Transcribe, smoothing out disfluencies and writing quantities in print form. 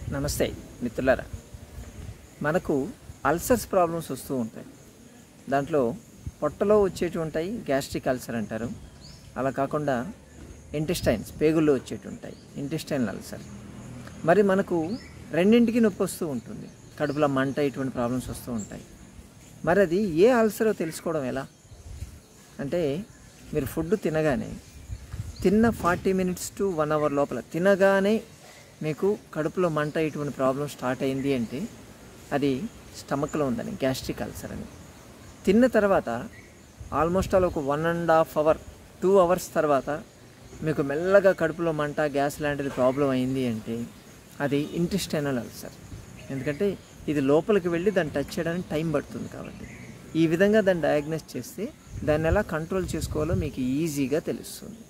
నమస్తే మిత్రులారా, మనకు అల్సర్స్ ప్రాబ్లమ్స్ వస్తూ ఉంటాయి. దాంట్లో పొట్టలో వచ్చేటుంటాయి, గ్యాస్ట్రిక్ అల్సర్ అంటారు. అలా కాకుండా ఇంటెస్టైన్స్, పేగుల్లో వచ్చేటుంటాయి, ఇంటెస్టైనల్ అల్సర్. మరి మనకు రెండింటికి నొప్పి వస్తూ ఉంటుంది, కడుపులో మంట, ఇటువంటి ప్రాబ్లమ్స్ వస్తూ ఉంటాయి. మరి అది ఏ అల్సరో తెలుసుకోవడం ఎలా అంటే, మీరు ఫుడ్ తినగానే తిన్న 40 minutes to 1 hour లోపల తినగానే మీకు కడుపులో మంట, ఇటువంటి ప్రాబ్లం స్టార్ట్ అయింది అంటే అది స్టమక్లో ఉందని, గ్యాస్ట్రిక్ అల్సర్ అని. తిన్న తర్వాత ఆల్మోస్ట్ ఆల్ ఒక 1.5 hour 2 hours తర్వాత మీకు మెల్లగా కడుపులో మంట, గ్యాస్ లాంటిది ప్రాబ్లం అయింది అంటే అది ఇంటెస్టైనల్ అల్సర్. ఎందుకంటే ఇది లోపలికి వెళ్ళి దాన్ని టచ్ చేయడానికి టైం పడుతుంది. కాబట్టి ఈ విధంగా దాన్ని డయాగ్నోస్ చేస్తే దాన్ని ఎలా కంట్రోల్ చేసుకోవాలో మీకు ఈజీగా తెలుస్తుంది.